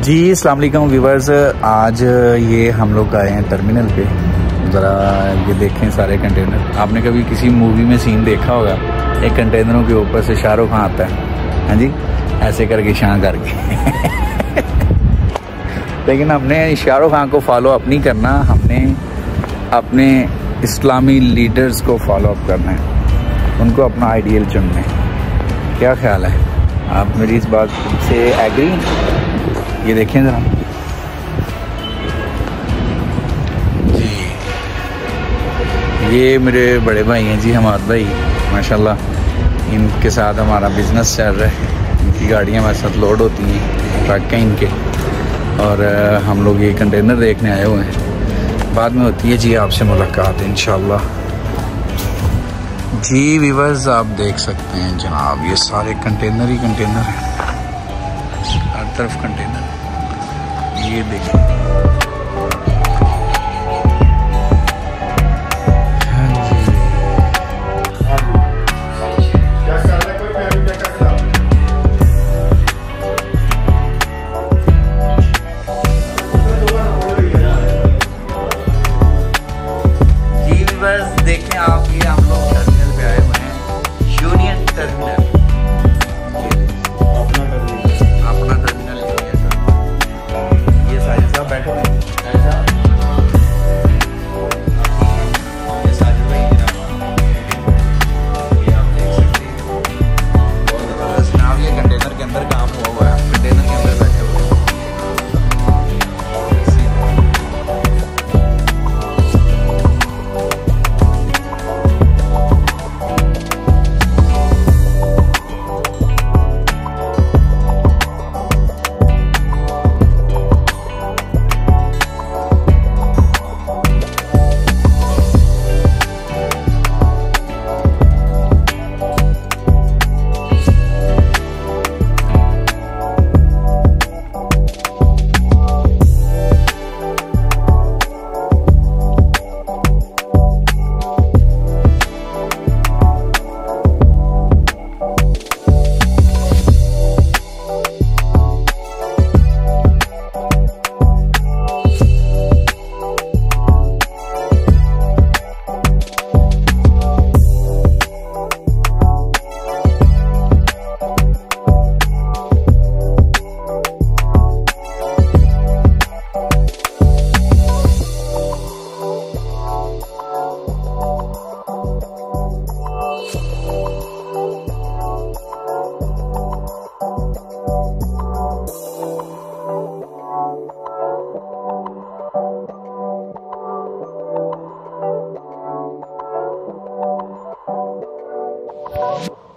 जी अस्सलाम वालेकुम व्यूवर्स, आज ये हम लोग आए हैं टर्मिनल पे। ज़रा ये देखें सारे कंटेनर। आपने कभी किसी मूवी में सीन देखा होगा, एक कंटेनरों के ऊपर से शाहरुख खान आता है, हाँ जी, ऐसे करके शां करके लेकिन हमने शाहरुख खान को फॉलो अप नहीं करना, हमने अपने इस्लामी लीडर्स को फॉलो अप करना है, उनको अपना आइडियल चुनना है। क्या ख्याल है, आप मेरी इस बात से एग्री? ये देखें ज़रा जी, ये मेरे बड़े भाई हैं जी, हमाद भाई, माशाल्लाह। इनके साथ हमारा बिज़नेस चल रहा है, इनकी गाड़ियाँ हमारे साथ लोड होती हैं, ट्रक हैं इनके, और हम लोग ये कंटेनर देखने आए हुए हैं। बाद में होती है जी आपसे मुलाकात इंशाल्लाह। जी व्यूअर्स, आप देख सकते हैं जनाब, ये सारे कंटेनर ही कंटेनर हैं, हर तरफ कंटेनर। ये देखिए, देखें आप, ये हम लोग टर्मिनल पे आए हुए हैं, यूनियन टर्मिनल। अपना टर्मिनल यूनियन टर्मिनल। ये साजिद साहब बैठे हुए हैं, ये साजिद भाई, ये आप देख सकते हैं, बहुत ज़बरदस्त नाव। ये कंटेनर के अंदर काम हुआ है, कंटेनर के अंदर बैठे हुए हैं। You